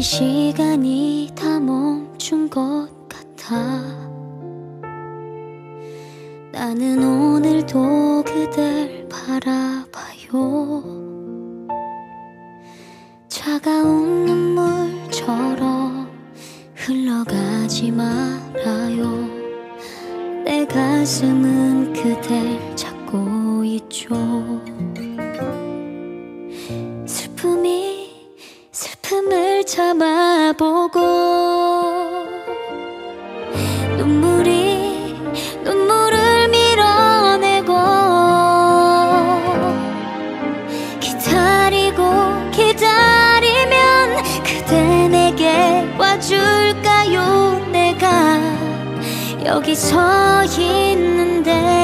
시간이 다 멈춘 것 같아. 나는 오늘도 그댈 바라봐요. 차가운 눈물처럼 흘러가지 말아요. 내 가슴은 그댈 찾고 있죠. 슬픔을 참아보고 눈물을 밀어내고 기다리면 그대 내게 와줄까요? 내가 여기 서 있는데